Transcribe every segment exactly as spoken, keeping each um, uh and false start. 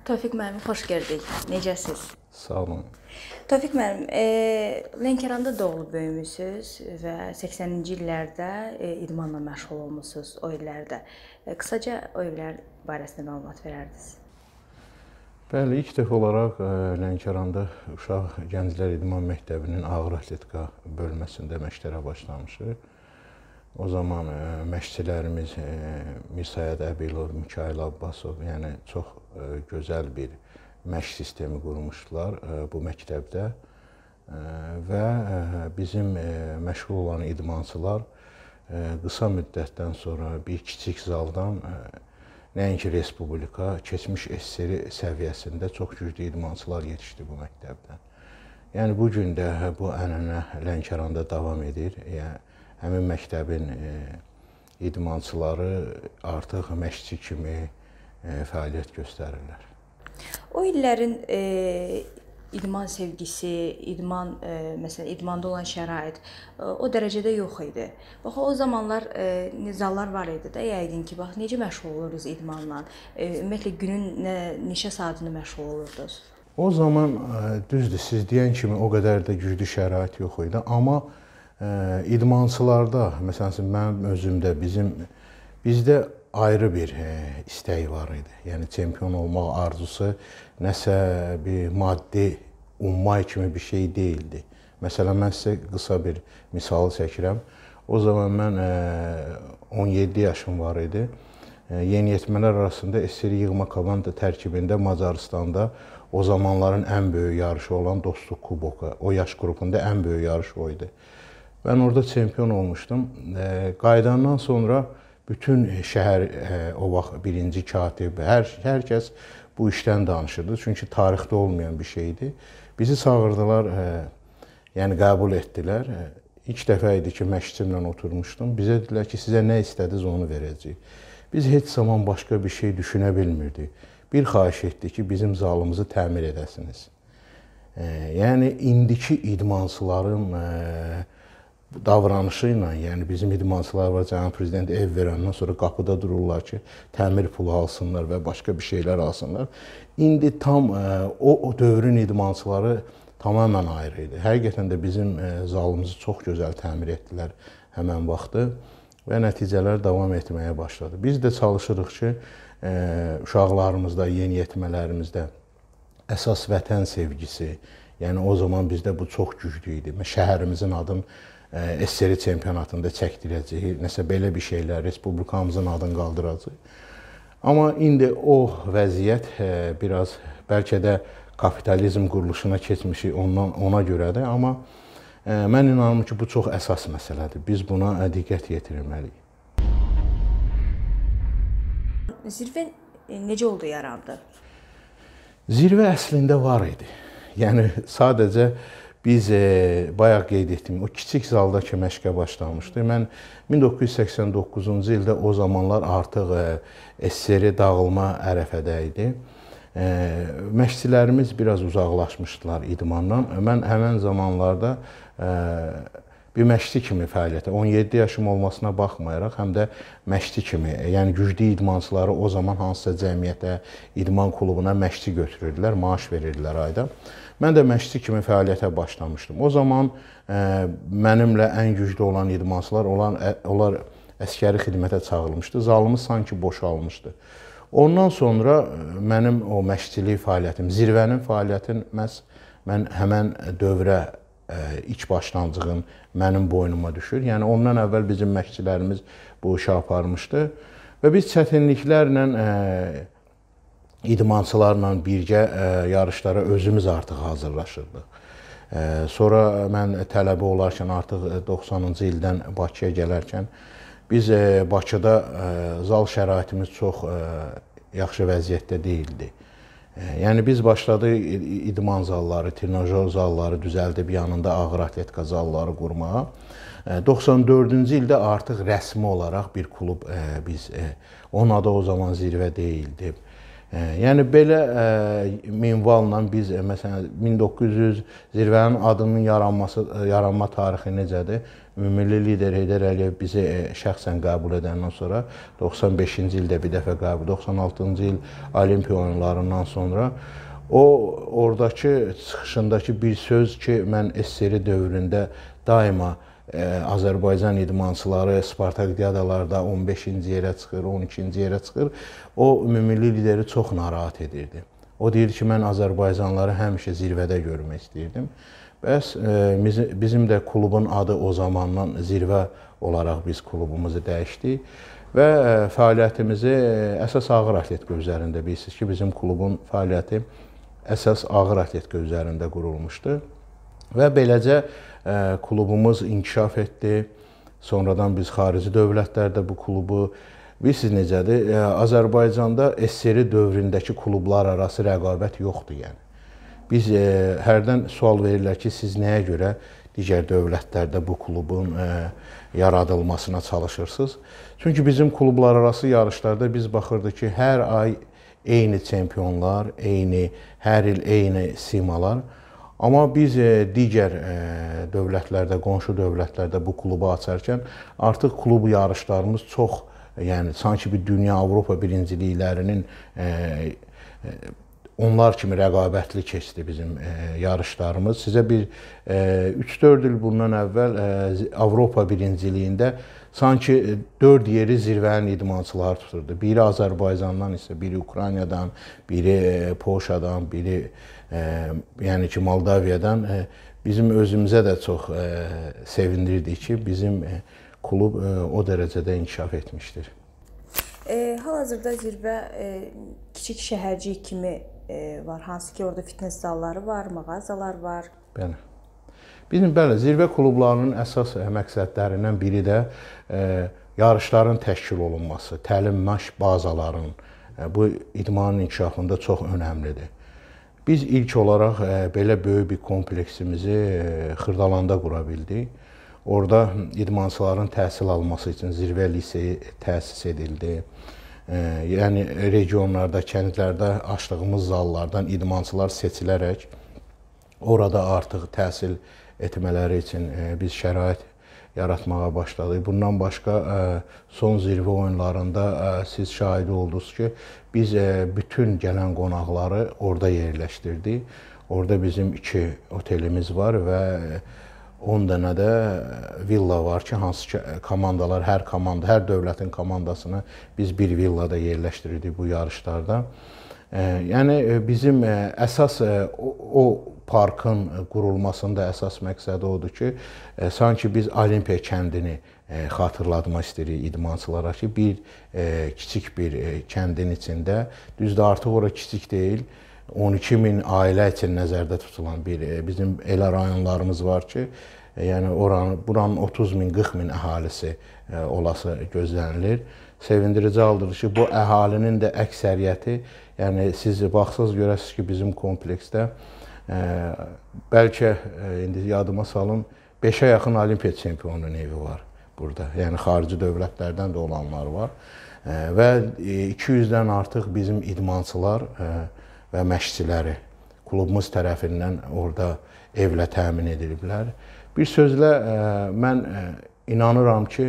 Tofiq müəllim, xoş gördük. Necəsiz? Sağ olun. Tofiq müəllim, e, Lənkəranda doğulub böyümüsünüz və səksəninci illərdə e, idmanla məşğul olmusunuz o illərdə. E, qısaca o illər barəsində məlumat verərdiniz. Bəli, ilk dəfə olaraq e, Lənkəranda Uşaq Gənclər İdman Məktəbinin ağır atletika bölməsində məşqlərə başlamışıq. O zaman e, məşqçilərimiz e, Mirsayət Əbilov, Mikail Abbasov, yəni çox e, gözəl bir məşq sistemi qurmuşdular e, bu məktəbdə e, və e, bizim e, məşğul olan idmançılar e, qısa müddətdən sonra bir kiçik zaldan e, nəinki respublika, keçmiş S S R səviyyəsində çox güclü idmançılar yetişdi bu məktəbdən. Yəni bu gün də bu ənənə Lənkəranda davam edir. Yəni həmin məktəbin e, idmançıları artıq məşqçi kimi e, fəaliyyət göstərirlər. O illərin e, idman sevgisi, idman e, məsələn idmanda olan şərait e, o dərəcədə yox idi. Bax o zamanlar e, zallar var idi də, yəqin ki, bax necə məşğul olurdunuz idmanla? E, ümumiyyətlə günün nə neçə saatını məşğul olurdunuz? O zaman e, düzdür, siz deyən kimi o qədər də güclü şərait yox idi, amma e, idmançılarda, məsələn mənim özümdə bizim bizdə ayrı bir e, istək var idi. Yəni çempion olmaq arzusu nəsə bir maddi ummay kimi bir şey deyildi. Məsələn, mən sizə qısa bir misal çəkirəm. O zaman mən e, on yeddi yaşım var idi. E, yeniyetmələr arasında S S R yığma komanda tərkibində Macaristanda o zamanların ən böyük yarışı olan Dostluq Kuboku, o yaş qrupunda ən böyük yarış o idi. Mən orada çempion olmuşdum. E, qayıdandan sonra bütün şəhər e, o vaxt birinci katib, hər, hər kəs bu işdən danışırdı. Çünki tarixdə olmayan bir şeydi. Bizi çağırdılar, e, yəni qəbul etdilər. E, ilk dəfə idi ki, məşqçimlə oturmuşdum. Bizə dedilər ki, sizə nə istədiniz onu verəcəyik. Biz heç zaman başqa bir şey düşünə bilmirdik. Bir xahiş etdik ki, bizim zalımızı təmir edəsiniz. E, yəni indiki idmançıların e, davranışı ilə, yəni bizim idmançılar var, cənab prezident ev verəndən sonra qapıda dururlar ki, təmir pulu alsınlar və başqa bir şeylər alsınlar. İndi tam o, o dövrün idmançıları tamamilə ayrı idi. Həqiqətən də bizim zalımızı çox gözəl təmir etdilər həmən vaxtı və nəticələr davam etməyə başladı. Biz də çalışırıq ki, uşaqlarımızda, yeniyetmələrimizdə əsas vətən sevgisi, yəni o zaman bizdə bu çox güclü idi. Şəhərimizin adını S S R çempionatında çəkdirəcəyik, nəsə belə bir şeylər, respublikamızın adını qaldıracaq. Amma indi o vəziyyət biraz, bəlkə də kapitalizm quruluşuna keçmişik ondan, ona görədir, amma mən inanıram ki, bu çox əsas məsələdir. Biz buna diqqət yetirməliyik. Zirvə necə oldu, yarandı? Zirvə əslində var idi. Yəni sadəcə biz e, bayaq qeyd etdiyim o kiçik zalda ki məşqə başlamışdı. Mən min doqquz yüz səksən doqquzuncu ildə o zamanlar artıq e, S S R dağılma ərəfədə idi. E, məşqçilərimiz biraz uzaqlaşmışdılar idmandan. Mən həmən zamanlarda e, bir məşqçi kimi fəaliyyətə, on yeddi yaşım olmasına baxmayaraq, həm də məşqçi kimi, yəni güclü idmançıları o zaman hansısa cəmiyyətə, idman klubuna məşqçi götürürdülər, maaş verirdilər ayda. Mən də məşqçi kimi fəaliyyətə başlamışdım. O zaman ə, mənimlə ən güclü olan idmançılar, olan, ə, onlar əskəri xidmətə çağırılmışdı. Zalımız sanki boşalmışdı. Ondan sonra mənim o məşqçilik fəaliyyətim, zirvənin fəaliyyətin məhz mən həmən dövrə ə, ilk başlanğıcım mənim boynuma düşür. Yəni ondan əvvəl bizim məşqçilərimiz bu işi aparmışdı və biz çətinliklərlə ə, idmançılarla birgə ə, yarışlara özümüz artıq hazırlaşırdıq. Ə, sonra mən tələbə olarkən artıq doxsanıncı ildən Bakıya gələrkən biz ə, Bakıda ə, zal şəraitimiz çox ə, yaxşı vəziyyətdə deyildi. Ə, yəni biz başladıq idman zalları, trenajör zalları düzəldib yanında ağır atletika zalları qurmağa. Ə, doxsan dördüncü ildə artıq rəsmi olaraq bir klub ə, biz ə, onun adı o zaman zirvə deyildi. Yəni belə minvalla biz məsələn min doqquz yüz zirvənin adının yaranması, yaranma tarixi necədir? Ümummilli lider Heydər Əliyev bizi şəxsən qəbul edəndən sonra doxsan beşinci ildə bir dəfə qəbul, doxsan altıncı il Olimpiya oyunlarından sonra o oradakı çıxışındakı bir söz ki, mən S S R dövründə daima Azərbaycan idmançıları Spartakiyadalarda on beşinci yerə çıxır, on ikinci yerə çıxır. O ümummilli lideri çox narahat edirdi. O deyir ki, mən Azərbaycanlıları həmişə zirvədə görmək istəyirdim. Bəs bizim də klubun adı o zamandan zirvə olaraq biz klubumuzu dəyişdik və fəaliyyətimizi əsas ağır atletika üzərində, bilirsiniz ki, bizim klubun fəaliyyəti əsas ağır atletika üzərində qurulmuşdu və beləcə klubumuz inkişaf etdi. Sonradan biz xarici dövlətlərdə bu klubu, bilirsiniz necədir, Azərbaycanda S S R dövründəki klublar arası rəqabət yoxdur yəni. Biz e, hərdən sual verirlər ki, siz nəyə görə digər dövlətlərdə bu klubun e, yaradılmasına çalışırsınız? Çünki bizim klublar arası yarışlarda biz baxırdıq ki, hər ay eyni çempionlar, eyni, hər il eyni simalar. Amma biz e, digər e, dövlətlərdə, qonşu dövlətlərdə bu klubu açarkən artıq klub yarışlarımız çox, yəni sanki bir dünya, Avropa birinciliklərinin e, e, onlar kimi rəqabətli keçdi bizim e, yarışlarımız. Sizə bir üç dörd il bundan əvvəl e, Avropa birinciliyində sanki dörd yeri zirvənin idmançıları tuturdu. Biri Azərbaycandan isə, biri Ukraynadan, biri e, Polşadan, biri e, yəni ki, Moldaviyadan. E, bizim özümüzə də çox e, sevindirdik ki, bizim e, klub e, o dərəcədə inkişaf etmişdir. E, Hal-hazırda zirvə e, kiçik şəhərcik kimi e, var, hansı ki orada fitness zalları var, mağazalar var. Bəli. Bizim bəli, zirvə klublarının əsas məqsədlərindən biri də e, yarışların təşkil olunması, təlim-məşq bazaların e, bu idmanın inkişafında çox önəmlidir. Biz ilk olaraq e, belə böyük bir kompleksimizi e, Xırdalanda qura bildik. Orada idmançıların təhsil alması üçün zirvə liseyi təsis edildi. E, yəni regionlarda, kəndlərdə açdığımız zallardan idmançılar seçilərək orada artıq təhsil etmələri üçün e, biz şərait yaratmağa başladıq. Bundan başqa e, son zirvə oyunlarında e, siz şahidi oldunuz ki, biz e, bütün gələn qonaqları orada yerləşdirdik. Orada bizim iki otelimiz var və on dənə də villa var ki, hansı ki, komandalar, hər komanda, hər dövlətin komandasını biz bir villada yerləşdirirdik bu yarışlarda. Yəni bizim əsas o, o parkın qurulmasında əsas məqsədi odur ki, sanki biz Olimpiya kəndini xatırlatmaq istəyirik idmançılara ki, bir kiçik bir kəndin içində, düzdür artıq ora kiçik deyil, on iki min ailə üçün nəzərdə tutulan bir bizim elə rayonlarımız var ki, yəni oranı, buranın otuz min, qırx min əhalisi olası gözlənilir. Sevindirici haldır ki, bu əhalinin də əksəriyyəti, yəni siz baxsınız görəsiniz ki, bizim kompleksdə ə, bəlkə ə, indi yadıma salım, beşə yaxın Olimpiya çempionunun evi var burada. Yəni xarici dövlətlərdən də olanlar var. Ə, və iki yüzdən artıq bizim idmançılar ə, və məşqçiləri klubumuz tərəfindən orada evlə təmin ediliblər. Bir sözlə mən inanıram ki,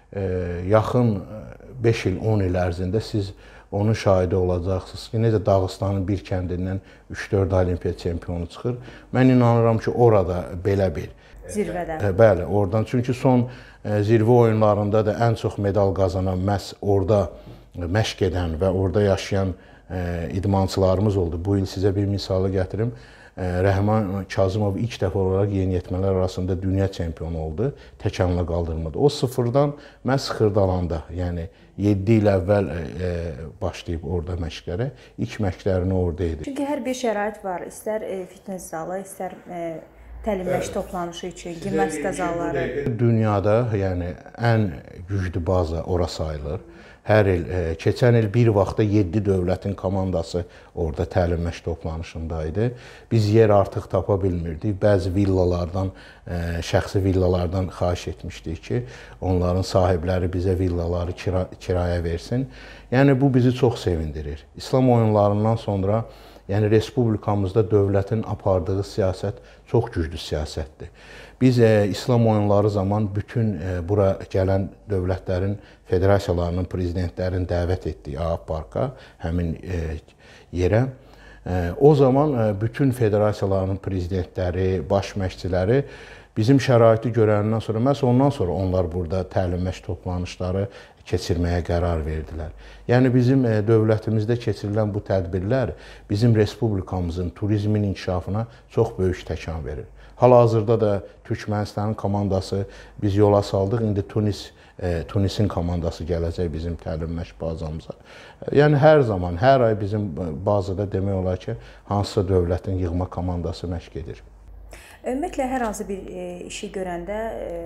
yaxın beş il, on il ərzində siz onun şahidi olacaqsınız ki, necə Dağıstanın bir kəndindən üç dörd Olimpiya çempionu çıxır. Mən inanıram ki, orada belə bir zirvədən. Bəli, oradan. Çünki son zirvə oyunlarında da ən çox medal qazanan məhz orada məşq edən və orada yaşayan idmançılarımız oldu. Bu il sizə bir misalı gətirim. Rəhman Kazımov ilk dəfə olaraq yeniyetmələr arasında dünya çempionu oldu, təkanla qaldırmada. O sıfırdan məhz Xırdalanda, yəni yeddi il əvvəl e, başlayıb orada məşqlərə, ilk məşqlərini orada edir. Çünki hər bir şərait var, istər e, fitness zalı, istər e, təlim-məşq toplanışı üçün, gimnastika zalları. Dünyada yəni ən güclü baza ora sayılır. Hər il, e, keçən il bir vaxtda yeddi dövlətin komandası orada təlim məşq toplanışında idi. Biz yer artıq tapa bilmirdik. Bəzi villalardan, e, şəxsi villalardan xahiş etmişdik ki, onların sahibləri bizə villaları kira, kiraya versin. Yəni bu bizi çox sevindirir. İslam oyunlarından sonra yəni respublikamızda dövlətin apardığı siyasət çox güclü siyasətdir. Biz e, İslam oyunları zaman bütün e, bura gələn dövlətlərin federasiyalarının prezidentlərini dəvət etdik A A Parka, həmin e, yerə. E, o zaman e, bütün federasiyaların prezidentləri, baş məşqçiləri bizim şəraiti görəndən sonra, məhz ondan sonra onlar burada təlim məşq toplanışları keçirməyə qərar verdilər. Yəni bizim e, dövlətimizdə keçirilən bu tədbirlər bizim respublikamızın turizmin inkişafına çox böyük təkan verir. Hal-hazırda da Türkmənistanın komandası biz yola saldıq. İndi Tunis e, Tunisin komandası gələcək bizim təlim məşq bazamıza. Yəni hər zaman, hər ay bizim bazada demək olar ki, hansısa dövlətin yığma komandası məşq edir. Ümumiyyətlə hər hansı bir e, işi görəndə e,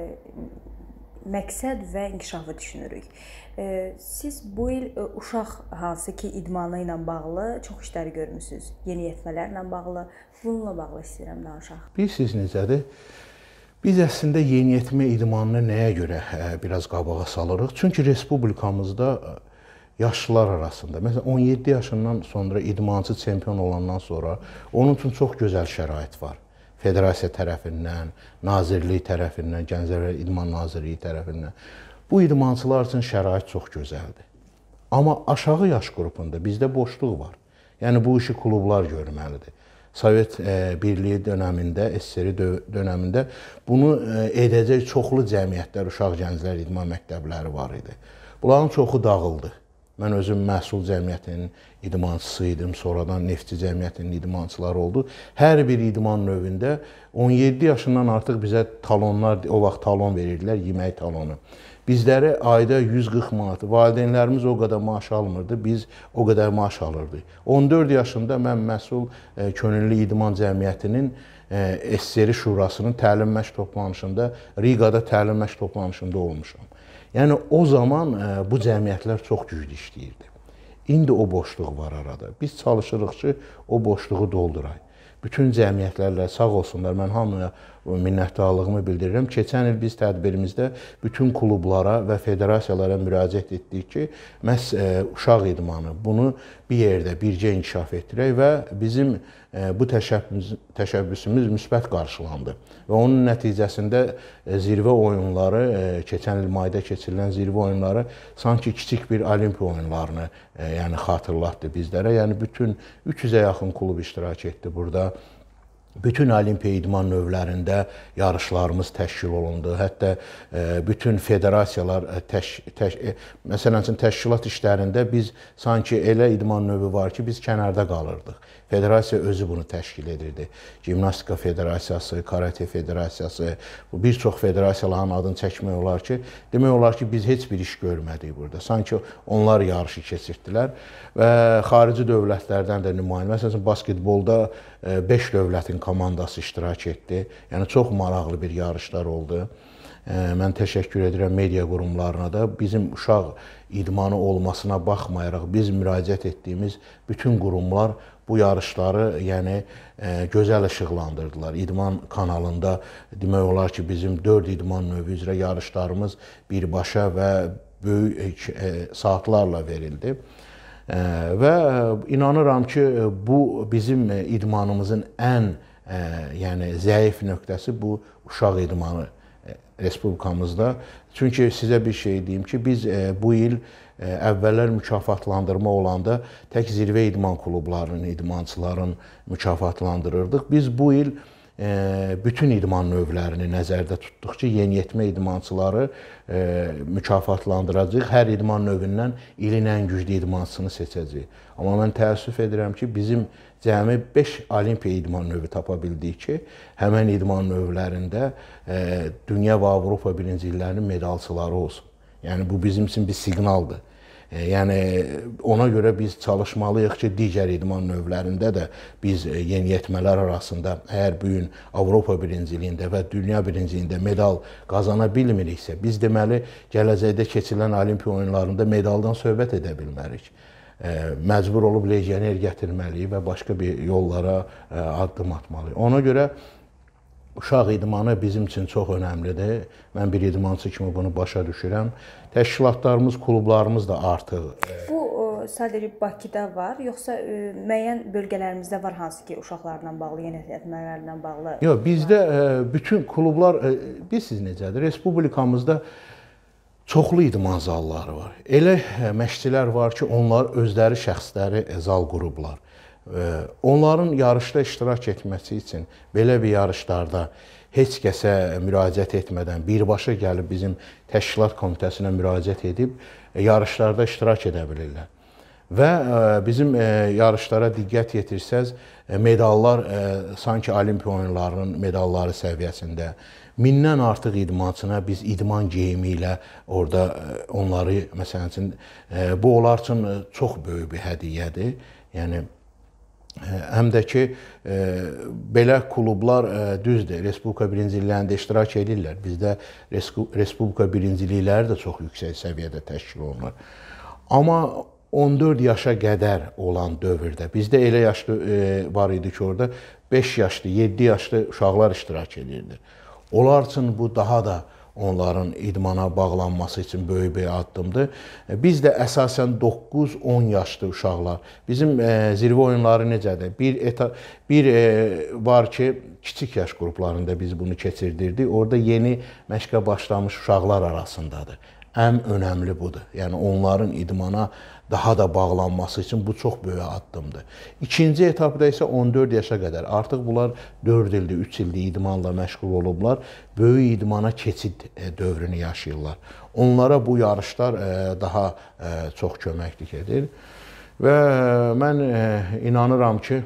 məqsəd və inkişafı düşünürük. E, siz bu il e, uşaq hansı ki idmanı ilə bağlı çox işləri görmüsünüz. Yeniyetmələrlə bağlı. Bununla bağlı istəyirəm danışaq. Bilirsiniz necədir? Biz əslində yeniyetmə idmanını nəyə görə ə, biraz qabağa salırıq? Çünki respublikamızda yaşlılar arasında, məsələn on yeddi yaşından sonra idmançı çempion olandan sonra onun üçün çox gözəl şərait var. Federasiya tərəfindən, Nazirlik tərəfindən, Gənclər və İdman Nazirliyi tərəfindən. Bu idmançılar üçün şərait çox gözəldir. Amma aşağı yaş qrupunda bizdə boşluq var. Yəni bu işi klublar görməlidir. Sovet e, Birliyi dönəmində, S S R dönəmində bunu e, edəcək çoxlu cəmiyyətlər, uşaq gənclər idman məktəbləri var idi. Bunların çoxu dağıldı. Mən özüm məhsul cəmiyyətinin idmançısı idim, sonradan neftçi cəmiyyətinin idmançıları oldu. Hər bir idman növündə on yeddi yaşından artıq bizə talonlar, o vaxt talon verirdilər, yemək talonu. Bizləri ayda yüz qırx manat, valideynlərimiz o qədər maaş almırdı, biz o qədər maaş alırdıq. on dörd yaşında mən məhsul e, könüllü idman cəmiyyətinin e, S S R Şurasının təlim məşq toplanışında, Riqada təlim məşq toplanışında olmuşam. Yəni o zaman e, bu cəmiyyətlər çox güclü işləyirdi. İndi o boşluq var arada. Biz çalışırıq ki, o boşluğu dolduraq. Bütün cəmiyyətlərlə sağ olsunlar, mən hamıya minnətdarlığımı bildirirəm. Keçən il biz tədbirimizdə bütün klublara və federasiyalara müraciət etdik ki, məhz e, uşaq idmanı bunu bir yerdə bircə inkişaf etdirək və bizim e, bu təşəbbüs, təşəbbüsümüz müsbət qarşılandı. Və onun nəticəsində e, zirvə oyunları, e, keçən il mayda keçirilən zirvə oyunları sanki kiçik bir olimpiya oyunlarını e, yəni xatırlatdı bizlərə. Yəni bütün üç yüzə yaxın klub iştirak etdi burada. Bütün olimpiya idman növlərində yarışlarımız təşkil olundu. Hətta e, bütün federasiyalar təş, təş, e, məsələn üçün təşkilat işlərində biz sanki elə idman növü var ki, biz kənarda qalırdıq. Federasiya özü bunu təşkil edirdi. Gimnastika Federasiyası, Karate Federasiyası, bu bir çox federasiyaların adını çəkmək olar ki, demək olar ki, biz heç bir iş görmədik burada. Sanki onlar yarışı keçirdilər və xarici dövlətlərdən də nümayəndə, məsələn, basketbolda beş dövlətin komandası iştirak etdi. Yəni çox maraqlı bir yarışlar oldu. Mən təşəkkür edirəm media qurumlarına da. Bizim uşaq idmanı olmasına baxmayaraq biz müraciət etdiyimiz bütün qurumlar bu yarışları yəni e, gözəl işıqlandırdılar. İdman kanalında demək olar ki, bizim dörd idman növü üzrə yarışlarımız birbaşa və böyük e, saatlarla verildi. E, və inanıram ki, bu bizim idmanımızın ən e, yəni zəif nöqtəsi bu uşaq idmanı e, respublikamızda. Çünki sizə bir şey deyim ki, biz e, bu il əvvəllər mükafatlandırma olanda tək zirvə idman klublarının, idmançıların mükafatlandırırdıq. Biz bu il e, bütün idman növlərini nəzərdə tutduq ki, yeniyetmə idmançıları e, mükafatlandıracağıq. Hər idman növündən ilin ən güclü idmançısını seçəcəyik. Amma mən təəssüf edirəm ki, bizim cəmi beş olimpiya idman növü tapa bildik ki, həmən idman növlərində e, dünya və Avropa birincililərinin medalçıları olsun. Yəni bu bizim üçün bir siqnaldır. Yəni ona görə biz çalışmalıyıq ki, digər idman növlərində də biz yeniyetmələr arasında əgər bu gün Avropa birinciliyində və dünya birinciliyində medal qazana bilmiriksə, biz deməli gələcəkdə keçirilən Olimpiya oyunlarında medaldan söhbət edə bilmərik. Məcbur olub legioner gətirməliyik və başqa bir yollara addım atmalıyıq. Ona görə uşaq idmanı bizim üçün çox önəmlidir. Mən bir idmançı kimi bunu başa düşürəm. Təşkilatlarımız, klublarımız da artıq. Bu sadəcə Bakıda var, yoxsa müəyyən bölgələrimizdə var hansı ki uşaqlarla bağlı, yeniyetmələrlə bağlı? Yox, bizdə bütün klublar, bilirsiniz necədir? Respublikamızda çoxlu idman zalları var. Elə məşqçilər var ki, onlar özləri şəxsləri zal qurublar. Onların yarışda iştirak etməsi üçün belə bir yarışlarda heç kəsə müraciət etmədən birbaşa gəlib bizim təşkilat komitəsinə müraciət edib yarışlarda iştirak edə bilirlər. Və bizim yarışlara diqqət yetirsəz, medallar sanki Olimpiya oyunlarının medalları səviyyəsində. Mindən artıq idmançına biz idman geyimi ilə orada onları, məsələn üçün, bu onlar üçün çox böyük bir hədiyyədir. Yəni, həm də ki, belə klublar düzdür, Respublika birincililərində iştirak edirlər. Bizdə Respublika birincilikləri də çox yüksək səviyyədə təşkil olunur. Amma on dörd yaşa qədər olan dövrdə, bizdə elə yaşlı var idi ki, orada beş yaşlı, yeddi yaşlı uşaqlar iştirak edirdi. Onlar üçün bu daha da onların idmana bağlanması üçün böyük bir addımdır. Biz də əsasən doqquz on yaşlı uşaqlar. Bizim zirvə oyunları necədir? Bir, eta, bir var ki, kiçik yaş qruplarında biz bunu keçirdirdik. Orada yeni məşqə başlamış uşaqlar arasındadır. Ən önəmli budur. Yəni onların idmana daha da bağlanması üçün bu çox böyük addımdır. İkinci etapda isə on dörd yaşa qədər. Artıq bunlar dörd ildir, üç ildir idmanla məşğul olublar. Böyük idmana keçid dövrünü yaşayırlar. Onlara bu yarışlar daha çox köməklik edir. Və mən inanıram ki,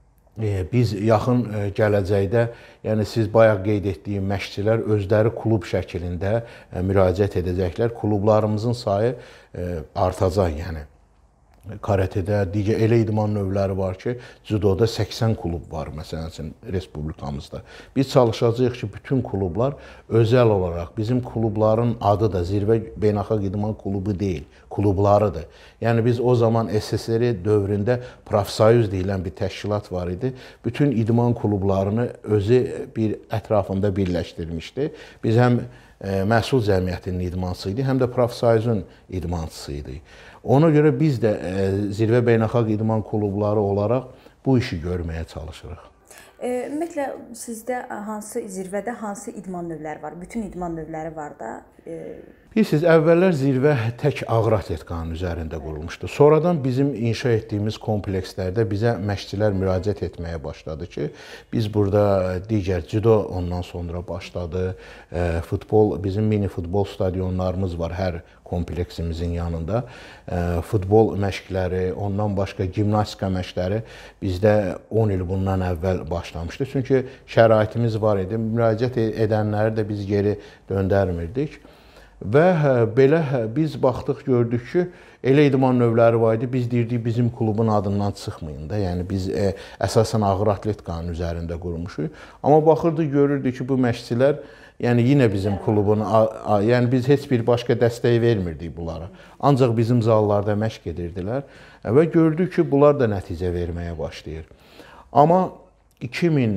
biz yaxın gələcəkdə, yəni siz bayaq qeyd etdiyim məşqçilər özləri klub şəklində müraciət edəcəklər. Klublarımızın sayı artacaq, yəni. Karatedə, digər elə idman növləri var ki, judoda səksən klub var, məsələn üçün, respublikamızda. Biz çalışacağıq ki, bütün klublar özəl olaraq, bizim klubların adı da Zirvə Beynəlxalq İdman Klubu deyil, klublarıdır. Yəni biz o zaman S S R dövründə Profsoyuz deyilən bir təşkilat var idi. Bütün idman klublarını özü bir ətrafında birləşdirmişdi. Biz həm məhsul cəmiyyətinin idmançısı idi, həm də Profsoyuzun idmançısı idi. Ona görə biz də Zirvə Beynəlxalq İdman Klubları olaraq bu işi görməyə çalışırıq. Ümumiyyətlə, sizdə hansı zirvədə hansı idman növləri var? Bütün idman növləri var da. Bilirsiniz, əvvəllər zirvə tək ağır atletkanın üzərində qurulmuşdu. Sonradan bizim inşa etdiyimiz komplekslərdə bizə məşqçilər müraciət etməyə başladı ki, biz burada digər judo ondan sonra başladı. Futbol, bizim mini futbol stadionlarımız var hər kompleksimizin yanında. Futbol məşqləri, ondan başqa gimnastika məşqləri bizdə on il bundan əvvəl başlamışdı. Çünki şəraitimiz var idi. Müraciət edənləri də biz geri döndərmirdik. Və belə biz baxdıq, gördük ki, elə idman növləri var idi, biz deyirdik, bizim klubun adından çıxmayın da. Yəni biz əsasən ağır atletkanın üzərində qurmuşuq. Amma baxırdıq, görürdük ki, bu məşqçilər, yəni yenə bizim klubun, yəni biz heç bir başqa dəstək vermirdik bunlara. Ancaq bizim zallarda məşq edirdilər və gördük ki, bunlar da nəticə verməyə başlayır. Amma iki min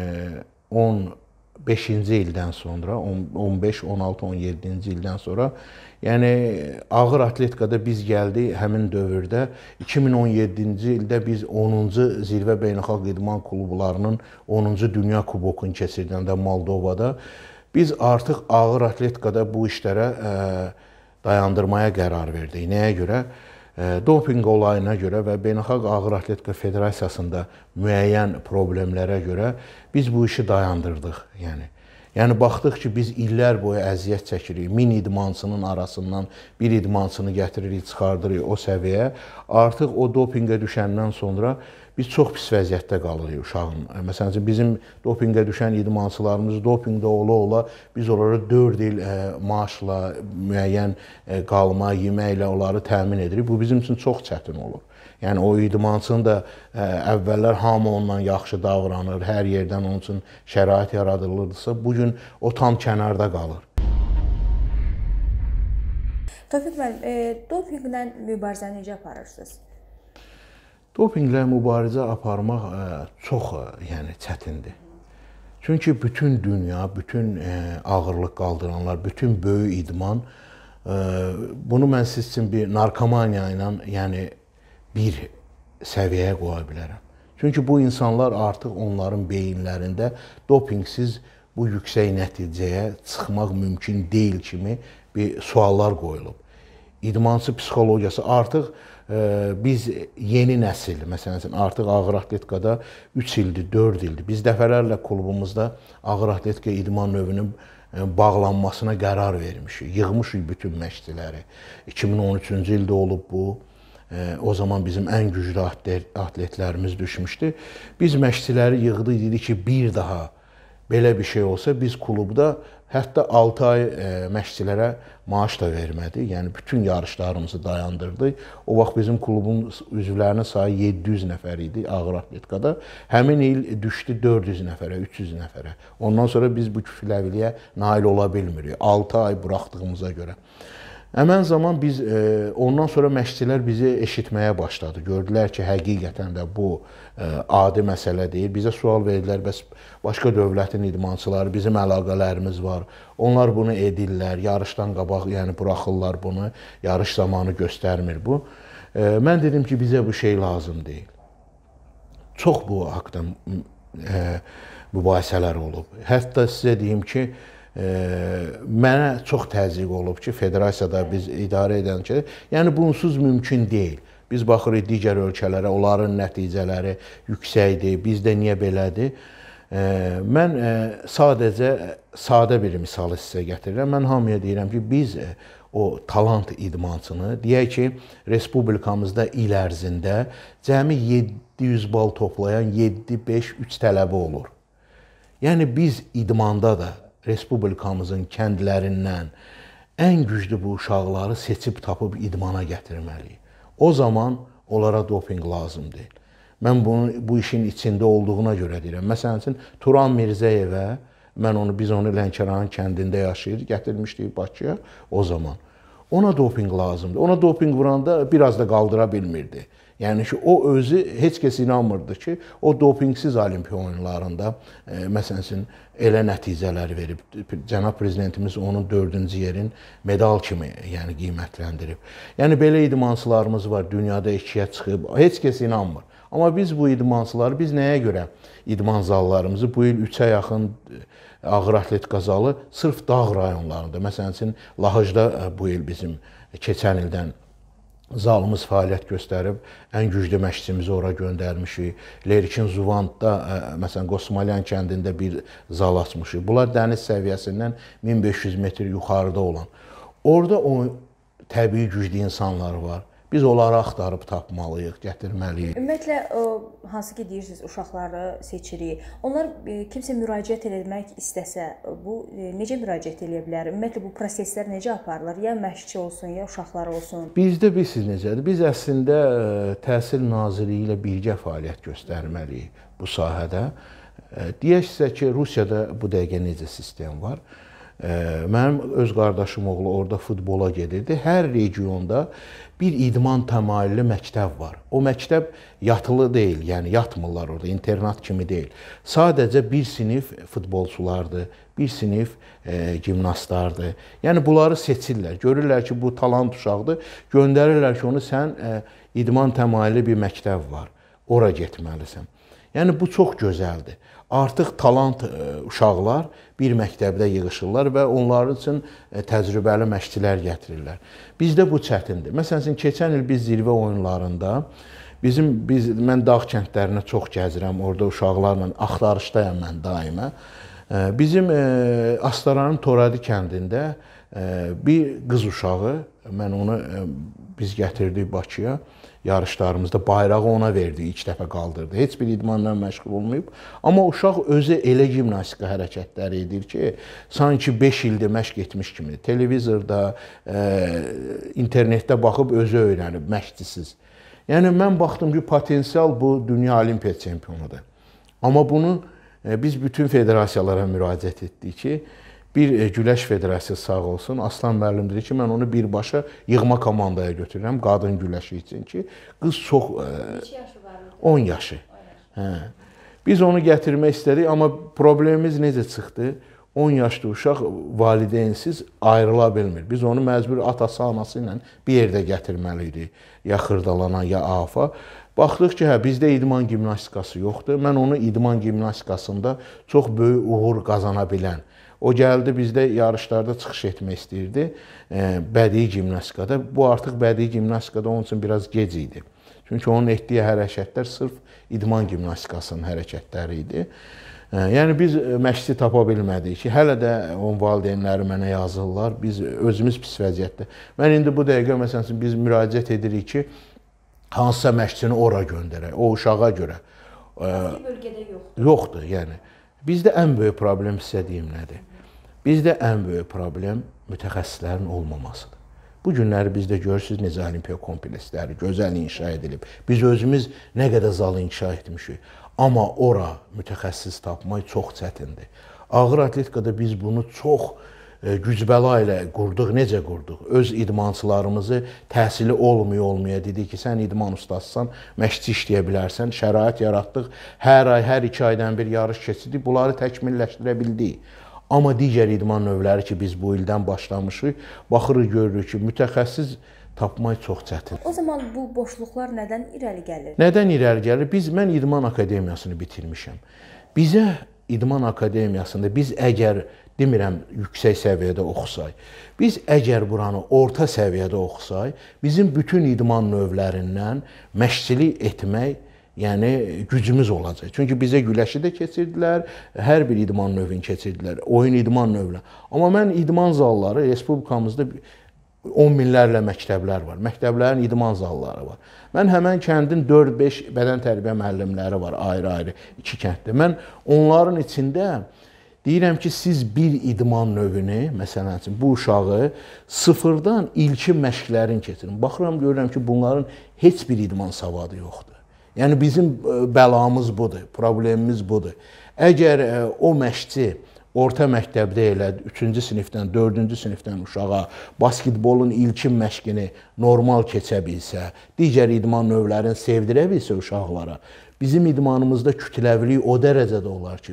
on beşinci ildən sonra, on beş, on altı, on yeddinci ildən sonra, yəni ağır atletikada biz gəldik həmin dövrdə. iki min on yeddinci ildə biz onuncu Zirvə Beynəlxalq İdman Klublarının onuncu Dünya Kubokunu keçirdəndə Moldovada biz artıq ağır atletikada bu işlərə dayandırmaya qərar verdik. Nəyə görə? Doping olayına görə və Beynəlxalq Ağır Atletika Federasiyasında müəyyən problemlərə görə biz bu işi dayandırdıq. Yəni, yəni baxdıq ki, biz illər boyu əziyyət çəkirik. Min idmançının arasından bir idmançını gətiririk, çıxardırıq o səviyyəyə. Artıq o dopinqə düşəndən sonra biz çox pis vəziyyətdə qalırıq uşağın. Məsələn, bizim dopinqə düşən idmançılarımız dopinqdə ola-ola biz onlara dörd il maaşla, müəyyən qalma, yeməklə onları təmin edirik. Bu bizim üçün çox çətin olur. Yəni o idmançının da əvvəllər hamı ondan yaxşı davranır, hər yerdən onun üçün şərait yaradılırsa, bu gün o tam kənarda qalır. Tofiq müəllim, e, dopinqlə mübarizəni necə aparırsınız? Dopinqlə mübarizə aparmaq ə, çox ə, yəni çətindir. Çünki bütün dünya, bütün ə, ağırlıq qaldıranlar, bütün böyük idman ə, bunu mən siz üçün bir narkomaniya ilə, yəni bir səviyyəyə qoya bilərəm. Çünki bu insanlar artıq onların beyinlərində dopingsiz bu yüksək nəticəyə çıxmaq mümkün deyil kimi bir suallar qoyulub. İdmançı psixologiyası artıq e, biz yeni nəsil, məsələn, artıq ağır atletikada üç ildir, dörd ildir. Biz dəfələrlə klubumuzda ağır atletika idman növünün e, bağlanmasına qərar vermişik. Yığmışıq bütün məşqçiləri. iki min on üçüncü ildə olub bu. E, o zaman bizim ən güclü atletlərimiz düşmüşdü. Biz məşqçiləri yığdıq, dedik ki, bir daha belə bir şey olsa biz klubda hətta altı ay e, məşqçilərə maaş da vermədi. Yəni bütün yarışlarımızı dayandırdı. O vaxt bizim klubun üzvlərinin sayı yeddi yüz nəfər idi ağır atletikada. Həmin il düşdü dörd yüz nəfərə, üç yüz nəfərə. Ondan sonra biz bu kütləviliyə nail ola bilmirik. altı ay buraxdığımıza görə. Həmən zaman biz e, ondan sonra məşqçilər bizi eşitməyə başladı. Gördülər ki, həqiqətən də bu e, adi məsələ deyil. Bizə sual verdilər, bəs başqa dövlətin idmançıları, bizim əlaqələrimiz var. Onlar bunu edirlər, yarışdan qabaq, yəni buraxırlar bunu, yarış zamanı göstərmir bu. E, mən dedim ki, bizə bu şey lazım deyil. Çox bu haqda e, mübahisələr olub. Hətta sizə deyim ki, E, mənə çox təzyiq olub ki, federasiyada biz idarə edən ki, yəni bunsuz mümkün deyil. Biz baxırıq digər ölkələrə, onların nəticələri yüksəkdir, bizdə niyə belədir? E, mən e, sadəcə sadə bir misalı sizə gətirirəm. Mən hamıya deyirəm ki, biz e, o talant idmançını, deyək ki, respublikamızda il ərzində cəmi yeddi yüz bal toplayan yeddi beş üç tələbə olur. Yəni biz idmanda da respublikamızın kəndlərindən ən güclü bu uşaqları seçib tapıb idmana gətirməliyik. O zaman onlara dopinq lazım deyil. Mən bunu, bu işin içində olduğuna görə deyirəm. Məsələn üçün, Turan Mirzəyevə, mən onu, biz onu Lənkəranın kəndində yaşayır, gətirmişdik Bakıya o zaman. Ona dopinq lazımdır. Ona dopinq vuranda biraz da qaldıra bilmirdi. Yəni ki, o özü heç kəs inanmırdı ki, o dopingsiz olimpiya oyunlarında e, məsələn üçün elə nəticələr verib. Cənab prezidentimiz onun dördüncü yerin medal kimi yəni qiymətləndirib. Yəni belə idmançılarımız var, dünyada ikiyə çıxıb, heç kəs inanmır. Amma biz bu idmançıları, biz nəyə görə idman zallarımızı bu il üçə yaxın ağır atletika zalı sırf dağ rayonlarında, məsələn üçün Lahıcda bu il bizim keçən ildən zalımız fəaliyyət göstərib, ən güclü məşqçimizi ora göndərmişik. Lerkin Zuvandda, məsələn, Qosmalyan kəndində bir zal açmışıq. Bunlar dəniz səviyyəsindən min beş yüz metr yuxarıda olan. Orada o təbii güclü insanlar var. Biz onları axtarıb tapmalıyıq, gətirməliyik. Ümumiyyətlə, hansı ki deyirsiniz, uşaqları seçirik. Onlar kimsə müraciət etmək istəsə, bu necə müraciət edə bilər? Ümumiyyətlə, bu proseslər necə aparılır? Ya məşqçi olsun, ya uşaqlar olsun? Bizdə bilirsiniz necədir? Biz əslində Təhsil Nazirliyi ilə birgə fəaliyyət göstərməliyik bu sahədə. Deyək sizə ki, Rusiyada bu dəqiqə necə sistem var? Mənim öz qardaşım oğlu orada futbola gedirdi. Hər regionda bir idman təmayüllü məktəb var. O məktəb yatılı deyil, yəni yatmırlar orada, internat kimi deyil. Sadəcə bir sinif futbolçulardır, bir sinif e, gimnastlardır. Yəni bunları seçirlər. Görürlər ki, bu talant uşaqdır. Göndərirlər ki, onu sən e, idman təmayüllü bir məktəb var. Ora getməlisən. Yəni bu çox gözəldir. Artıq talant uşaqlar bir məktəbdə yığışırlar və onlar üçün təcrübəli məşqçilər gətirirlər. Bizdə bu çətindir. Məsələn, keçən il biz zirvə oyunlarında bizim biz mən dağ kəndlərinə çox gəzirəm. Orada uşaqlarla axtarışdayam mən daimə. Bizim Astaranın Toradi kəndində bir qız uşağı, mən onu biz gətirdik Bakıya, yarışlarımızda bayrağı ona verdi, ilk dəfə qaldırdı. Heç bir idmanla məşğul olmayıb. Amma uşaq özü elə gimnastika hərəkətləri edir ki, sanki beş ildir məşq etmiş kimi. Televizorda, internetdə baxıb özü öyrənib, məşqçisiz. Yəni, mən baxdım ki, potensial bu dünya olimpiya çempionudur. Amma bunu biz bütün federasiyalara müraciət etdik ki, bir Güləş Federasiyası sağ olsun, Aslan müəllim dedi ki, mən onu birbaşa yığma komandaya götürürəm, qadın güləşi üçün ki, qız çox... Neçə yaşı var? on yaşı. Biz onu gətirmək istədik, amma problemimiz necə çıxdı? on yaşlı uşaq valideynsiz ayrıla bilmir. Biz onu məcbur atası, anası ilə bir yerdə gətirməliydik. Ya Xırdalana, ya Afa. Baxdıq ki, hə, bizdə idman gimnastikası yoxdur. Mən onu idman gimnastikasında çox böyük uğur qazana bilən. O gəldi, bizdə yarışlarda çıxış etmək istəyirdi, bədii gimnastikada. Bu artıq bədii gimnastikada onun üçün biraz gec idi. Çünki onun etdiyi hərəkətlər sırf idman gimnastikasının hərəkətləri idi. Yəni, biz məşqçi tapa bilmədik ki, hələ də onun valideynləri mənə yazırlar, biz özümüz pis vəziyyətdə. Mən indi bu dəqiqə, məsələn, biz müraciət edirik ki, hansısa məşqçini ora göndərək, o uşağa görə. Hansı bölgədə yoxdur? Yoxdur, yəni. Bizdə ən böyük problem sizə deyim nədir? Bizdə ən böyük problem mütəxəssislərin olmamasıdır. Bu günləri bizdə görürsünüz necə olimpiya kompleksləri gözəl inşa edilib. Biz özümüz nə qədər zal inşa etmişik. Amma ora mütəxəssis tapmaq çox çətindir. Ağır atletikada biz bunu çox güc-bəla ilə qurduq. Necə qurduq? Öz idmançılarımızı təhsili olmaya-olmaya dedik ki, sən idman ustasısan, məşqçi işləyə bilərsən, şərait yaratdıq. Hər ay, hər iki aydan bir yarış keçirdik. Bunları təkmilləşdirə bildik. Amma digər idman növləri ki, biz bu ildən başlamışıq, baxırıq, görürük ki, mütəxəssis tapmaq çox çətin. O zaman bu boşluqlar nədən irəli gəlir? Nədən irəli gəlir? Biz, mən idman akademiyasını bitirmişəm. Bizə idman akademiyasında biz əgər, demirəm, yüksək səviyyədə oxusay, biz əgər buranı orta səviyyədə oxusay, bizim bütün idman növlərindən məşqçilik etmək, yəni gücümüz olacaq. Çünki bizə güləşi də keçirdilər, hər bir idman növünü keçirdilər, oyun idman növünü. Amma mən idman zalları, respublikamızda on minlərlə məktəblər var, məktəblərin idman zalları var. Mən həmən kəndin dörd beş bədən tərbiyə müəllimləri var, ayrı-ayrı iki kənddə. Mən onların içində deyirəm ki, siz bir idman növünü, məsələn üçün, bu uşağı sıfırdan ilkin məşqlərin keçirin. Baxıram, görürəm ki, bunların heç bir idman savadı yoxdur. Yəni, bizim bəlamız budur, problemimiz budur. Əgər o məşqçi orta məktəbdə elə üçüncü sinifdən, dördüncü sinifdən uşağa basketbolun ilkin məşqini normal keçə bilsə, digər idman növlərini sevdirə bilsə uşaqlara, bizim idmanımızda kütləvilik o dərəcədə olar ki,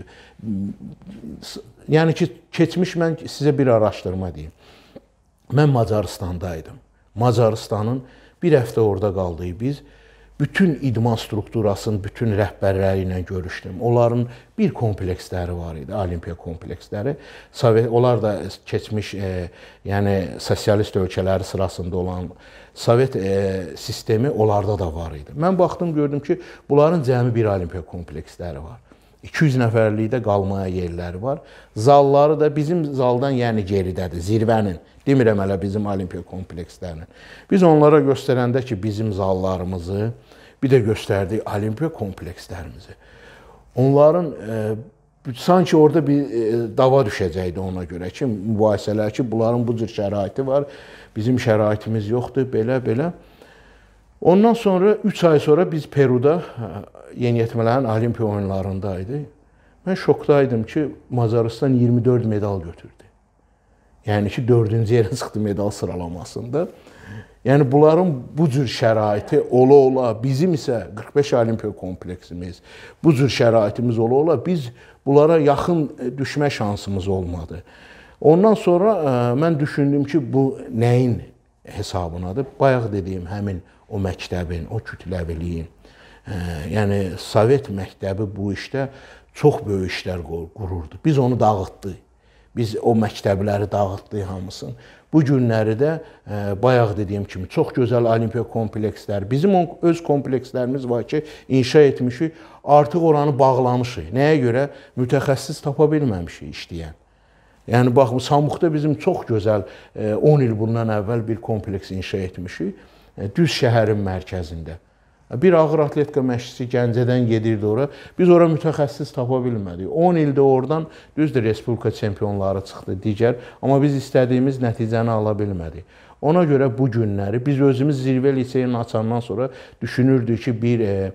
yəni ki, keçmiş mən sizə bir araşdırma deyim. Mən Macaristandaydım. Macaristanın bir həftə orada qaldıq biz. Bütün idman strukturasının bütün rəhbərləri ilə görüşdüm. Onların bir kompleksləri var idi, olimpiya kompleksləri. Onlar da keçmiş, e, yəni sosialist ölkələri sırasında olan Sovet e, sistemi onlarda da var idi. Mən baxdım, gördüm ki, bunların cəmi bir olimpiya kompleksləri var. iki yüz nəfərlikdə qalmaya yerləri var. Zalları da bizim zaldan yəni geridədir, zirvənin. Demirəm hələ bizim olimpiya komplekslərinin. Biz onlara göstərəndə ki, bizim zallarımızı, bir də göstərdik olimpiya komplekslərimizi. Onların e, sanki orada bir e, dava düşəcəkdi ona görə ki, mübahisələr ki, bunların bu cür şəraiti var, bizim şəraitimiz yoxdur, belə-belə. Ondan sonra üç ay sonra biz Peruda yeniyetmələrin olimpiya oyunlarındaydı. Mən şokdaydım ki, Macaristan iyirmi dörd medal götürdü. Yəni ki, dördüncü yerə çıxdı medal sıralamasında. Yəni, bunların bu cür şəraiti ola-ola, bizim isə qırx beş olimpiya kompleksimiz, bu cür şəraitimiz ola-ola, biz bunlara yaxın düşmə şansımız olmadı. Ondan sonra mən düşündüm ki, bu nəyin hesabınadır? Bayaq dediyim həmin o məktəbin, o kütləviliyin, yəni Sovet məktəbi bu işdə çox böyük işlər qururdu. Biz onu dağıtdıq. Biz o məktəbləri dağıtdıq hamısını. Bu günləri də bayaq dediyim kimi çox gözəl olimpiya kompleksləri, bizim öz komplekslərimiz var ki, inşa etmişik, artıq oranı bağlamışıq. Nəyə görə? Mütəxəssis tapa bilməmişik işləyən. Yəni bax, Samuqda bizim çox gözəl on il bundan əvvəl bir kompleks inşa etmişik. Düz şəhərin mərkəzində. Bir ağır atletika məşqçisi Gəncədən gedirdi ora. Biz ora mütəxəssis tapa bilmədik. on ildə oradan düzdür Respublika çempionları çıxdı, digər. Amma biz istədiyimiz nəticəni ala bilmədik. Ona görə bu günləri biz özümüz zirvə liseyini açandan sonra düşünürdük ki, bir e,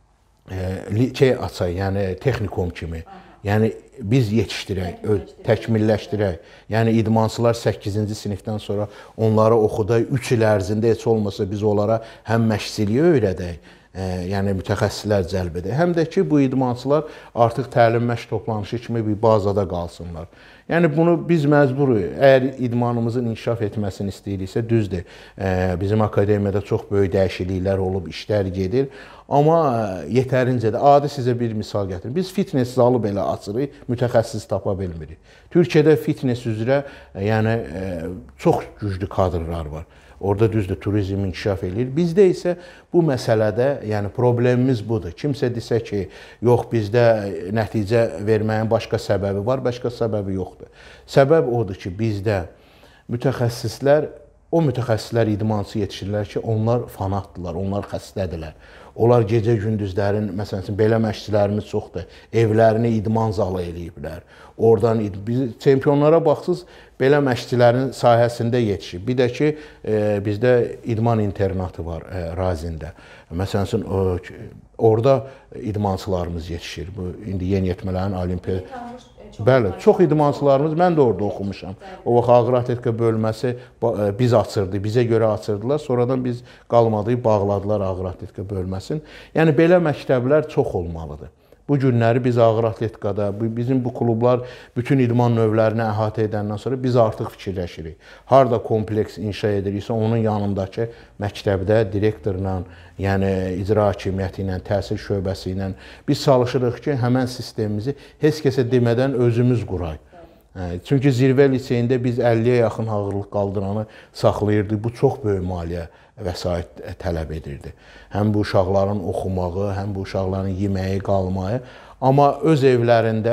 e, şey açaq, yəni texnikum kimi. Yəni biz yetişdirək, təkmilləşdirək. Yəni idmançılar səkkizinci sinifdən sonra onları oxudaq, üç il ərzində heç olmasa biz onlara həm məşqçiliyi öyrədək, e, yəni mütəxəssislər cəlb edək. Həm də ki, bu idmançılar artıq təlim məşq toplanışı kimi bir bazada qalsınlar. Yəni bunu biz məcburuq. Əgər idmanımızın inkişaf etməsini istəyiriksə, düzdür. E, bizim akademiyada çox böyük dəyişikliklər olub, işlər gedir. Amma yetərincə də, adi sizə bir misal gətirim. Biz fitness zalı belə açırıq, mütəxəssis tapa bilmirik. Türkiyədə fitness üzrə yəni çox güclü kadrlar var. Orada düzdür, turizm inkişaf edir. Bizdə isə bu məsələdə, yəni problemimiz budur. Kimsə desə ki, yox, bizdə nəticə verməyin başqa səbəbi var, başqa səbəbi yoxdur. Səbəb odur ki, bizdə mütəxəssislər, o mütəxəssislər idmançı yetişirlər ki, onlar fanatdırlar, onlar xəstədirlər. Onlar gecə-gündüzlərin, məsələn, belə məşqçilərimiz çoxdur, evlərini idman zalı eləyiblər. Oradan, biz çempionlara baxsız, belə məşqçilərin sahəsində yetişib. Bir də ki, e, bizdə idman internatı var e, Razində. Məsələn, o, orada idmançılarımız yetişir. Bu, indi yeniyetmələrin olimpiya... Bəli, çox idmançılarımız, mən də orada oxumuşam. O vaxt ağır atletika bölməsi biz açırdı, bizə görə açırdılar. Sonradan biz qalmadıq, bağladılar ağır atletika bölməsini. Yəni, belə məktəblər çox olmalıdır. Bu günləri biz ağır atletikada, bizim bu klublar bütün idman növlərini əhatə edəndən sonra biz artıq fikirləşirik. Harada kompleks inşa ediriksə, onun yanındakı məktəbdə direktorla, yəni icra hakimiyyəti ilə, təhsil şöbəsi ilə biz çalışırıq ki, həmən sistemimizi heç kəsə demədən özümüz quraq. Çünki zirvə liseyində biz əlliyə yaxın ağırlıq qaldıranı saxlayırdıq. Bu çox böyük maliyyə vəsait tələb edirdi. Həm bu uşaqların oxumağı, həm bu uşaqların yeməyi, qalmayı. Amma öz evlərində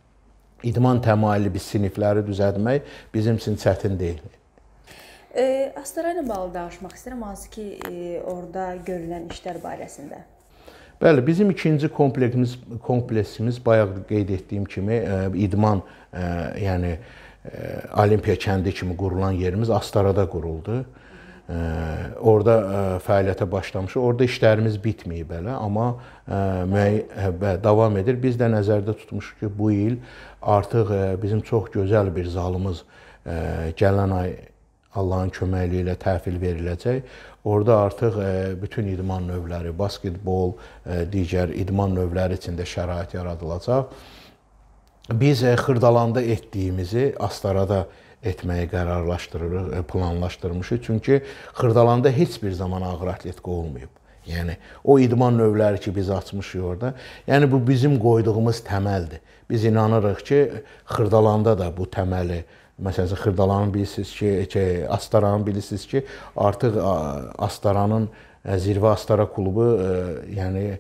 idman təmayüllü bir sinifləri düzəltmək bizim üçün çətin deyil. E, Astara ilə bağlı danışmaq istəyirəm, hansı ki, e, orada görülən işlər barəsində. Bəli, bizim ikinci kompleksimiz, kompleksimiz bayaq qeyd etdiyim kimi e, idman, e, yəni e, Olimpiya kəndi kimi qurulan yerimiz Astarada quruldu. E, orada e, fəaliyyətə başlamışıq. Orada işlərimiz bitməyib belə, amma e, müəyyən, e, davam edir. Biz də nəzərdə tutmuşuq ki, bu il artıq e, bizim çox gözəl bir zalımız e, gələn ay Allahın köməkliyi ilə təhvil veriləcək. Orada artıq e, bütün idman növləri, basketbol, e, digər idman növləri içində şərait yaradılacaq. Biz e, Xırdalanda etdiyimizi Astarada etməyi qərarlaşdırırıq, e, planlaşdırmışıq. Çünki Xırdalanda heç bir zaman ağır atletika olmayıb. Yəni, o idman növləri ki, biz açmışıq orada, yəni bu bizim qoyduğumuz təməldir. Biz inanırıq ki, Xırdalanda da bu təməli, məsələn, Xırdalanın bilirsiniz ki, ki, Astaranın bilirsiniz ki, artıq Astaranın Zirvə Astara klubu, yəni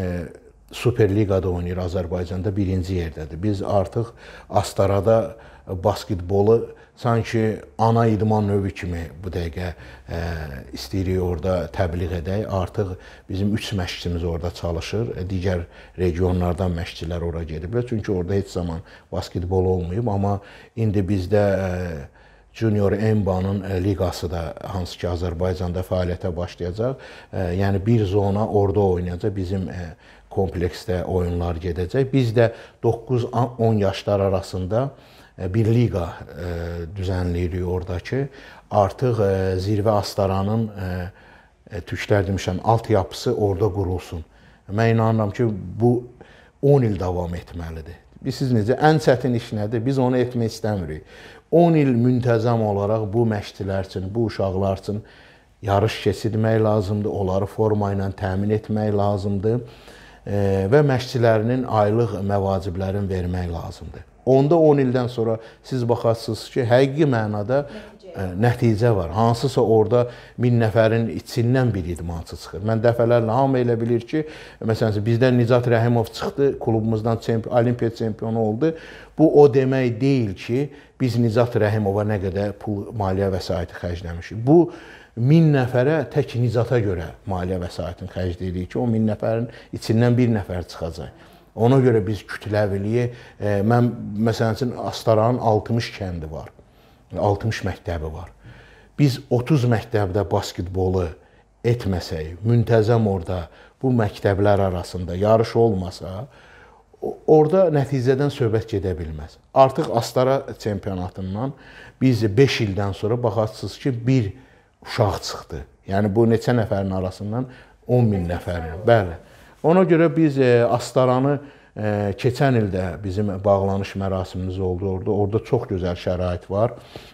Superliqada oynayır, Azərbaycanda birinci yerdədir. Biz artıq Astarada basketbolu sanki ana idman növü kimi bu dəqiqə e, istəyirik orada təbliğ edək. Artıq bizim üç məşqçimiz orada çalışır. Digər regionlardan məşqçilər ora gediblər. Çünki orada heç zaman basketbol olmayıb. Amma indi bizdə e, Junior N B A-nın e, liqası da hansı ki Azərbaycanda fəaliyyətə başlayacaq. E, yəni bir zona orada oynayacaq. Bizim e, kompleksdə oyunlar gedəcək. Biz də doqquz on yaşlar arasında bir liqa e, düzənləyirik oradakı. Artıq e, Zirvə Astaranın e, türklər demişəm, altyapısı orada qurulsun. Mən inanıram ki, bu on il davam etməlidir. Siz necə, ən çətin iş nədir? Biz onu etmək istəmirik. on il müntəzəm olaraq bu məşqçilər üçün, bu uşaqlar üçün yarış keçirmək lazımdır, onları forma ilə təmin etmək lazımdır e, və məşqçilərinin aylıq məvaciblərini vermək lazımdır. Onda on ildən sonra siz baxarsınız ki, həqiqi mənada nəticə var. Hansısa orada min nəfərin içindən bir idmançı çıxır. Mən dəfələrlə hamı elə bilir ki, məsələn bizdən Nicat Rəhimov çıxdı, klubumuzdan çempion, Olimpiya çempionu oldu. Bu o demək deyil ki, biz Nicat Rəhimova nə qədər pul, maliyyə vəsaiti xərcləmişik. Bu min nəfərə tək Nicata görə maliyyə vəsaitini xərcləyirik ki, o min nəfərin içindən bir nəfər çıxacaq. Ona görə biz kütləviliyi, e, mən məsələn üçün Astaranın altmış kəndi var, altmış məktəbi var. Biz otuz məktəbdə basketbolu etməsək, müntəzəm orada bu məktəblər arasında yarış olmasa, orada nəticədən söhbət gedə bilməz. Artıq Astara çempionatından biz beş ildən sonra baxarsınız ki, bir uşaq çıxdı. Yəni bu neçə nəfərin arasından on min nəfərin. Bəli. Ona görə biz Astaranı keçən ildə bizim bağlanış mərasimimiz oldu orada. Orada çox gözəl şərait var.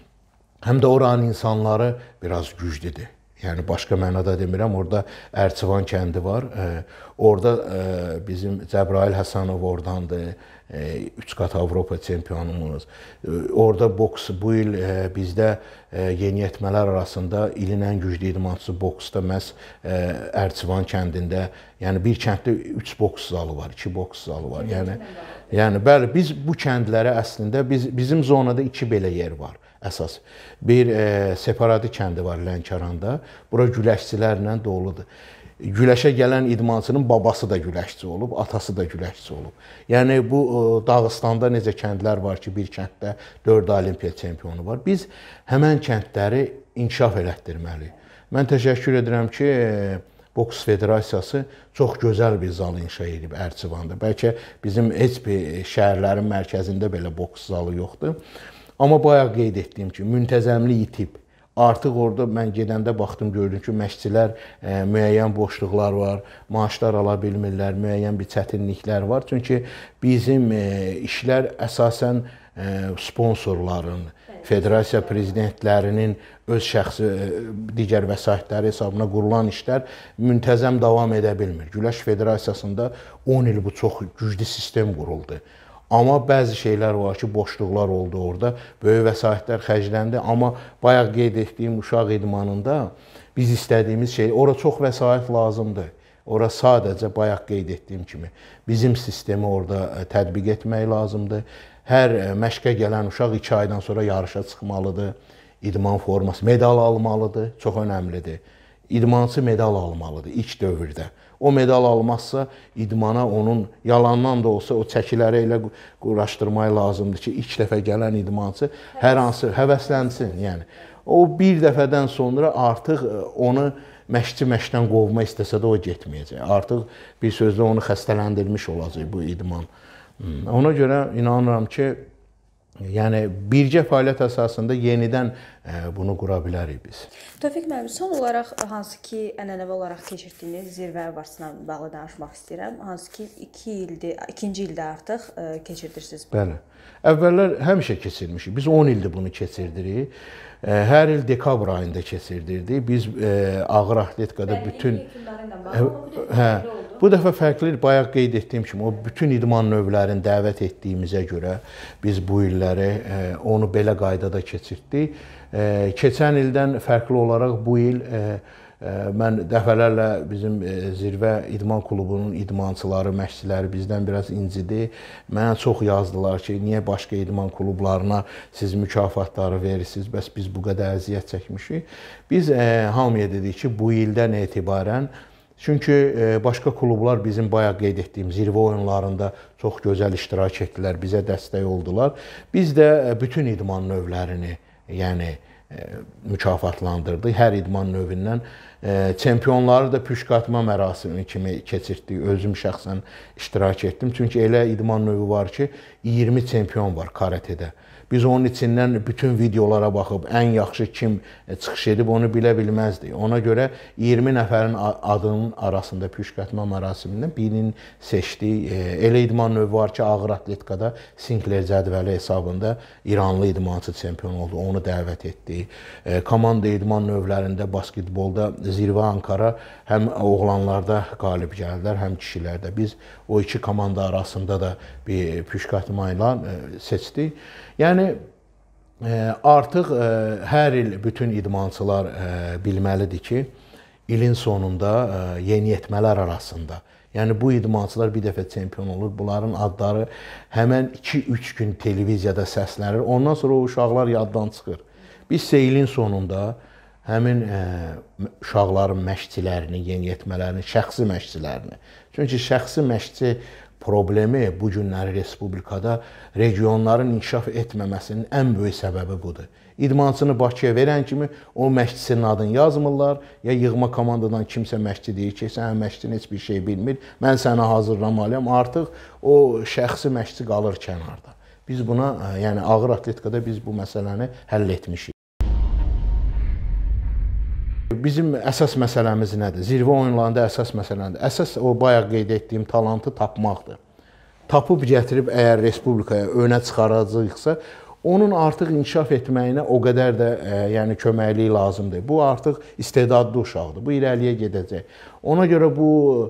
Həm də oranın insanları biraz güclüdür. Yəni başqa mənada demirəm, orada Ərçivan kəndi var. Orada bizim Cəbrayıl Həsənov oradandır. Üç qat Avropa çempionumuz. Orada boks bu il bizdə yeniyetmələr arasında ilin ən güclü idmançısı boksda məhz Ərçivan kəndində. Yəni bir kənddə üç boks zalı var, iki boks zalı var. Yəni yəni bəli, biz bu kəndlərə əslində biz bizim zonada iki belə yer var əsas. Bir e, Separadi kəndi var Lənkəranda. Bura güləşçilərlə doludur. Güləşə gələn idmançının babası da güləşçi olub, atası da güləşçi olub. Yəni bu Dağıstanda necə kəndlər var ki, bir kənddə dörd olimpiya çempionu var. Biz həmən kəndləri inkişaf elətdirməliyik. Mən təşəkkür edirəm ki, Boks Federasiyası çox gözəl bir zal inşa edib Ərçivanda. Bəlkə bizim heç bir şəhərlərin mərkəzində belə boks zalı yoxdur. Amma bayaq qeyd etdiyim ki, müntəzəmlik itib. Artıq orada mən gedəndə baxdım, gördüm ki, məşqçilər e, müəyyən boşluqlar var, maaşlar ala bilmirlər, müəyyən bir çətinliklər var. Çünki bizim e, işlər əsasən e, sponsorların, federasiya prezidentlərinin öz şəxsi e, digər vəsaitləri hesabına qurulan işlər müntəzəm davam edə bilmir. Güləş Federasiyasında on il bu çox güclü sistem quruldu. Amma bəzi şeylər var ki, boşluqlar oldu orada, böyük vəsaitlər xərcləndi. Amma bayaq qeyd etdiyim uşaq idmanında biz istədiyimiz şey, ora çox vəsait lazımdır. Ora sadəcə bayaq qeyd etdiyim kimi bizim sistemi orada tətbiq etmək lazımdır. Hər məşqə gələn uşaq iki aydan sonra yarışa çıxmalıdır. İdman forması, medal almalıdır, çox önəmlidir. İdmançı medal almalıdır ilk dövrdə. O medal almazsa idmana onun yalandan da olsa o çəkiləri elə quraşdırmaq lazımdır ki, ilk dəfə gələn idmançı hər hansı həvəslənsin. Yəni o bir dəfədən sonra artıq onu məşqçi məşqdən qovma istəsə də o getməyəcək. Artıq bir sözlə onu xəstələndirmiş olacaq bu idman. Ona görə inanıram ki, yəni birgə fəaliyyət əsasında yenidən bunu qura bilərik biz. Tofiq müəllim, son olaraq hansı ki ənənəvi olaraq keçirdiyiniz zirvə varsına bağlı danışmaq istəyirəm. Hansı ki iki ildir, ikinci ildə artıq keçirdirsiniz. Bəli. Əvvəllər həmişə keçirmişik. Biz on ildir bunu keçirdirik. Hər il dekabr ayında keçirdirdik. Biz ağır atletikada bütün hə, bu dəfə fərqli, bayaq qeyd etdiyim kimi, o bütün idman növlərini dəvət etdiyimizə görə biz bu illəri onu belə qaydada keçirtdik. Keçən ildən fərqli olaraq bu il mən dəfələrlə bizim zirvə idman klubunun idmançıları, məşqçiləri bizdən biraz incidi. Mənə çox yazdılar ki, niyə başqa idman klublarına siz mükafatları verirsiniz, bəs biz bu qədər əziyyət çəkmişik. Biz hamıya dedik ki, bu ildən etibarən, çünki başqa klublar bizim bayaq qeyd etdiyim zirvə oyunlarında çox gözəl iştirak etdilər, bizə dəstək oldular. Biz də bütün idman növlərini, yəni mükafatlandırdı. Hər idman növündən çempionları da püşkatma mərasimi kimi keçirtdik. Özüm şəxsən iştirak etdim. Çünki elə idman növü var ki, iyirmi çempion var karatedə. Biz onun içindən bütün videolara baxıb ən yaxşı kim çıxış edib onu bilə bilməzdik. Ona görə iyirmi nəfərin adının arasında püşkatma mərasimindən birini seçdik. Elə idman növü var ki, ağır atletikada Sinclair cədvəli hesabında İranlı idmançı çempion oldu. Onu dəvət etdik. Komanda idman növlərində basketbolda Zirvə Ankara həm oğlanlarda qalib gəldilər, həm kişilərdə. Biz o iki komanda arasında da bir püşkatma ilə seçdik. Yəni artıq hər il bütün idmançılar bilməlidir ki, ilin sonunda yeniyetmələr arasında, yəni bu idmançılar bir dəfə çempion olur, bunların adları həmən iki üç gün televiziyada səslənir, ondan sonra o uşaqlar yaddan çıxır. Biz isə ilin sonunda həmin uşaqların məşqçilərini, yeniyetmələrini, şəxsi məşqçilərini, çünki şəxsi məşqçi problemi bu günləri respublikada regionların inkişaf etməməsinin ən böyük səbəbi budur. İdmançını Bakıya verən kimi o məşqçisinin adını yazmırlar, ya yığma komandadan kimsə məşqçi deyir ki, sən məşqçin heç bir şey bilmir, mən səni hazırlamalıyam, artıq o şəxsi məşqçi qalır kənarda. Biz buna, yəni ağır atletikada biz bu məsələni həll etmişik. Bizim əsas məsələmiz nədir? Zirvə oyunlarında əsas məsələdir. Əsas o bayaq qeyd etdiyim talantı tapmaqdır. Tapıb gətirib əgər respublikaya önə çıxaracaqsa, onun artıq inkişaf etməyinə o qədər də yəni köməkliyi lazımdır. Bu artıq istedadlı uşaqdır. Bu irəliyə gedəcək. Ona görə bu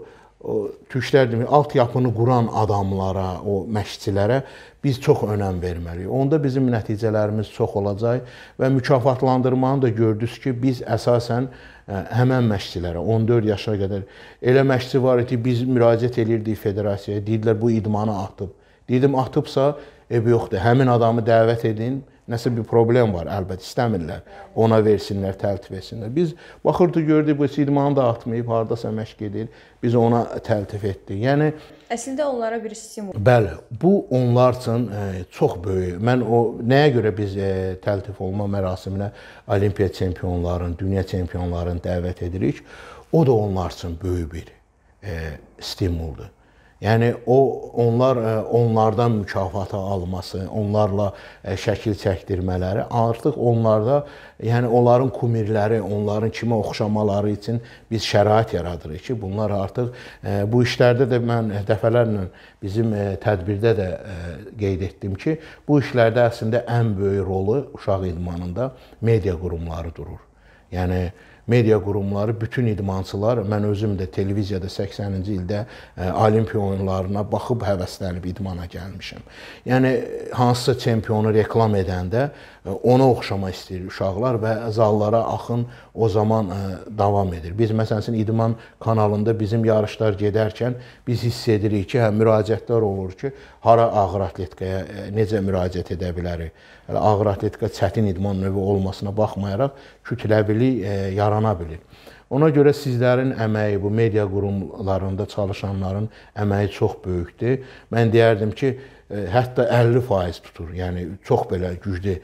türklər demək, altyapını quran adamlara, o məşqçilərə biz çox önəm verməliyik. Onda bizim nəticələrimiz çox olacaq və mükafatlandırmanı da gördünüz ki, biz əsasən həmən məşqçilərə on dörd yaşına qədər elə məşqçi var idi, biz müraciət edirdik federasiyaya, deyirlər bu idmanı atıb. Deyirdim atıbsa, ev yoxdur, həmin adamı dəvət edin. Nəsə bir problem var, əlbəttə istəmirlər. Ona versinlər, təltif etsinlər. Biz baxırdıq, gördük, bu idmanı da atmayıb, haradasa məşq edir. Biz ona təltif etdik. Yəni əslində onlara bir stimul. Bəli, bu onlar üçün çox böyük. Mən o nəyə görə biz təltif olma mərasiminə olimpiya çempionlarını, dünya çempionlarını dəvət edirik? O da onlar üçün böyük bir stimuldur. Yəni o onlar onlardan mükafatı alması, onlarla şəkil çəkdirmələri artıq onlarda, yəni onların kumirləri, onların kimə oxşamaları üçün biz şərait yaradırıq ki, bunlar artıq bu işlərdə də mən dəfələrlə bizim tədbirdə də qeyd etdim ki, bu işlərdə əslində ən böyük rolu uşaq idmanında media qurumları durur. Yəni media qurumları, bütün idmançılar, mən özüm də televiziyada səksəninci ildə olimpiya oyunlarına baxıb həvəslənib idmana gəlmişəm. Yəni, hansısa çempionu reklam edəndə ona oxşama istəyir uşaqlar və zallara axın o zaman davam edir. Biz, məsələn, idman kanalında bizim yarışlar gedərkən biz hiss edirik ki, hə, müraciətlər olur ki, hara ağır atletikaya necə müraciət edə bilərik? Ağır atletika çətin idman növü olmasına baxmayaraq kütləvilik yarana bilir. Ona görə sizlərin əməyi, bu media qurumlarında çalışanların əməyi çox böyükdür. Mən deyərdim ki, hətta əlli faiz tutur, yəni çox belə güclü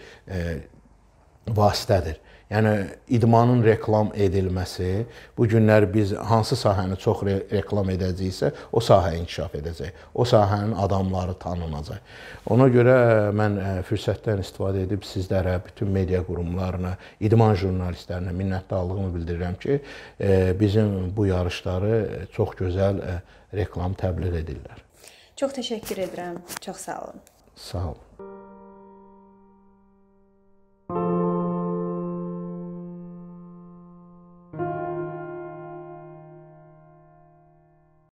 vasitədir. Yəni, idmanın reklam edilməsi, bu günlər biz hansı sahəni çox reklam edəcəksə, o sahə inkişaf edəcək, o sahənin adamları tanınacaq. Ona görə mən fürsətdən istifadə edib sizlərə, bütün media qurumlarına, idman jurnalistlərinə minnətdarlığımı bildirirəm ki, bizim bu yarışları çox gözəl reklam təbliğ edirlər. Çox təşəkkür edirəm, çox sağ olun. Sağ olun.